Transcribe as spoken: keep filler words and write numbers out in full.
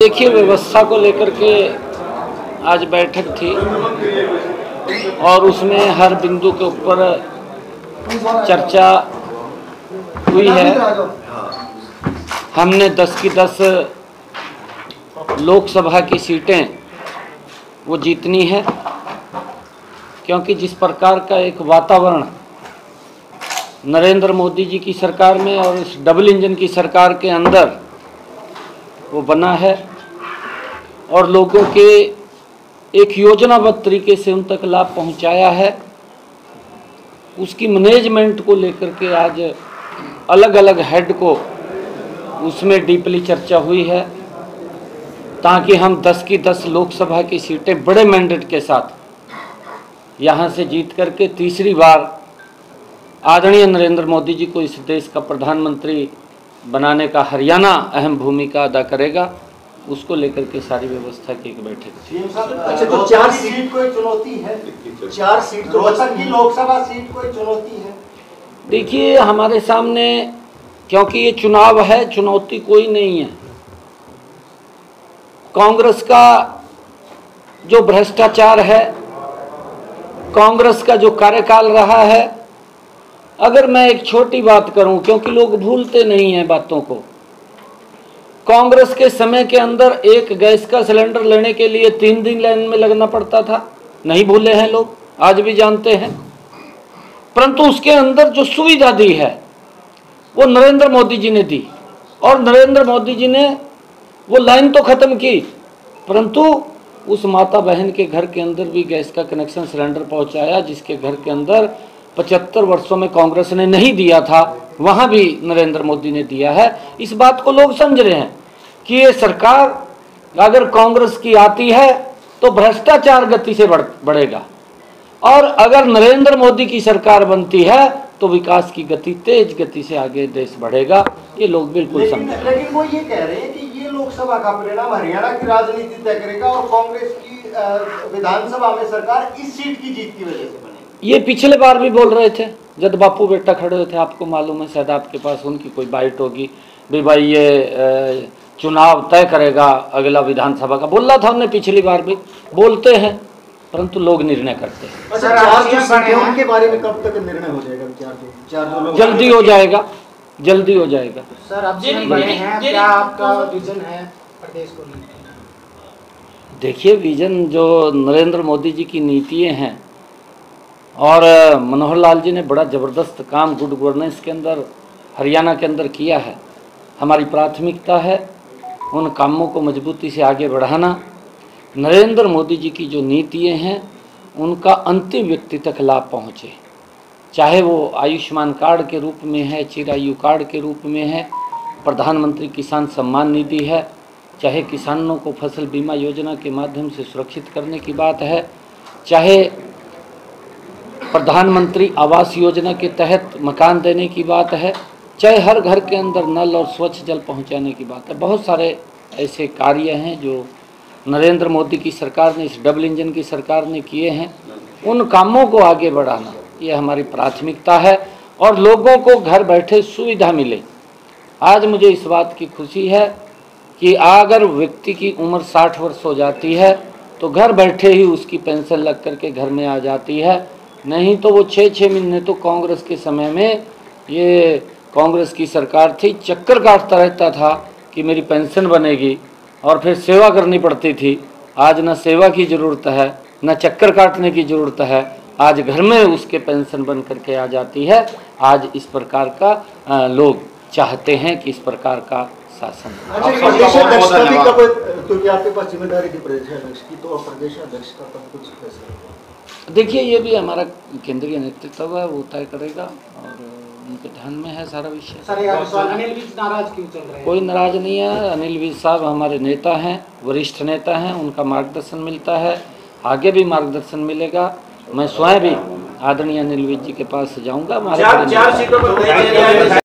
देखिए, व्यवस्था को लेकर के आज बैठक थी और उसमें हर बिंदु के ऊपर चर्चा हुई है। हमने दस की दस लोकसभा की सीटें वो जीतनी है, क्योंकि जिस प्रकार का एक वातावरण नरेंद्र मोदी जी की सरकार में और इस डबल इंजन की सरकार के अंदर वो बना है और लोगों के एक योजनाबद्ध तरीके से उन तक लाभ पहुंचाया है, उसकी मैनेजमेंट को लेकर के आज अलग अलग हेड को उसमें डीपली चर्चा हुई है, ताकि हम दस की दस लोकसभा की सीटें बड़े मैंडेट के साथ यहाँ से जीत करके तीसरी बार आदरणीय नरेंद्र मोदी जी को इस देश का प्रधानमंत्री बनाने का हरियाणा अहम भूमिका अदा करेगा, उसको लेकर के सारी व्यवस्था की एक बैठक थी। अच्छा, तो चार सीट कोई चुनौती है? चार सीट रोहतक की लोकसभा सीट कोई चुनौती है? देखिए, हमारे सामने क्योंकि ये चुनाव है, चुनौती कोई नहीं है। कांग्रेस का जो भ्रष्टाचार है, कांग्रेस का जो कार्यकाल रहा है, अगर मैं एक छोटी बात करूं, क्योंकि लोग भूलते नहीं हैं बातों को, कांग्रेस के समय के अंदर एक गैस का सिलेंडर लेने के लिए तीन दिन लाइन में लगना पड़ता था, नहीं भूले हैं लोग, आज भी जानते हैं। परंतु उसके अंदर जो सुविधा दी है वो नरेंद्र मोदी जी ने दी, और नरेंद्र मोदी जी ने वो लाइन तो खत्म की, परंतु उस माता बहन के घर के अंदर भी गैस का कनेक्शन सिलेंडर पहुंचाया, जिसके घर के अंदर पचहत्तर वर्षों में कांग्रेस ने नहीं दिया था, वहां भी नरेंद्र मोदी ने दिया है। इस बात को लोग समझ रहे हैं कि ये सरकार अगर कांग्रेस की आती है तो भ्रष्टाचार गति से बढ़ बढ़ेगा, और अगर नरेंद्र मोदी की सरकार बनती है तो विकास की गति तेज गति से आगे देश बढ़ेगा। ये लोग बिल्कुल समझ रहे हैं। लेकिन वो ये कह रहे हैं कि ये लोकसभा का परिणाम हरियाणा की राजनीति तय करेगा और कांग्रेस की विधानसभा में सरकार इस सीट की जीत की वजह से बनेगी। ये पिछले बार भी बोल रहे थे, जब बापू बेटा खड़े हुए थे, आपको मालूम है, शायद आपके पास उनकी कोई बाइट होगी भी भाई ये चुनाव तय करेगा अगला विधानसभा का, बोल रहा था उन्हें पिछली बार भी। बोलते हैं परंतु लोग निर्णय करते हैं। अच्छा, चार जो सीटें उनके बारे में कब तक निर्णय हो जाएगा? चार जो चार जो लोग जल्दी हो जाएगा, जल्दी हो जाएगा। सर, आप बड़े हैं, क्या आपका विजन है प्रदेश को लेकर? देखिए, विजन जो नरेंद्र मोदी जी की नीतियाँ हैं, और मनोहर लाल जी ने बड़ा ज़बरदस्त काम गुड गवर्नेंस के अंदर हरियाणा के अंदर किया है। हमारी प्राथमिकता है उन कामों को मजबूती से आगे बढ़ाना। नरेंद्र मोदी जी की जो नीतियाँ हैं उनका अंतिम व्यक्ति तक लाभ पहुँचे, चाहे वो आयुष्मान कार्ड के रूप में है, चिरायु कार्ड के रूप में है, प्रधानमंत्री किसान सम्मान निधि है, चाहे किसानों को फसल बीमा योजना के माध्यम से सुरक्षित करने की बात है, चाहे प्रधानमंत्री आवास योजना के तहत मकान देने की बात है, चाहे हर घर के अंदर नल और स्वच्छ जल पहुंचाने की बात है। बहुत सारे ऐसे कार्य हैं जो नरेंद्र मोदी की सरकार ने, इस डबल इंजन की सरकार ने किए हैं। उन कामों को आगे बढ़ाना ये हमारी प्राथमिकता है, और लोगों को घर बैठे सुविधा मिले। आज मुझे इस बात की खुशी है कि अगर व्यक्ति की उम्र साठ वर्ष हो जाती है तो घर बैठे ही उसकी पेंशन लग करके घर में आ जाती है। नहीं तो वो छः छः महीने तो कांग्रेस के समय में, ये कांग्रेस की सरकार थी, चक्कर काटता रहता था कि मेरी पेंशन बनेगी, और फिर सेवा करनी पड़ती थी। आज न सेवा की ज़रूरत है, न चक्कर काटने की ज़रूरत है, आज घर में उसके पेंशन बन करके आ जाती है। आज इस प्रकार का लोग चाहते हैं कि इस प्रकार का शासन। क्योंकि आपके पास जिम्मेदारी थी प्रदेशाध्यक्ष की, तो प्रदेशाध्यक्ष का तब कुछ फैसला? देखिए, ये भी हमारा केंद्रीय नेतृत्व है, वो तय करेगा, और उनके ध्यान में है सारा विषय। सर, अनिल विज नाराज क्यों चल रहे हैं? कोई नाराज नहीं है। अनिल विज साहब हमारे नेता हैं, वरिष्ठ नेता हैं, उनका मार्गदर्शन मिलता है, आगे भी मार्गदर्शन मिलेगा। मैं स्वयं भी आदरणीय अनिल विज जी के पास जाऊंगा। हमारे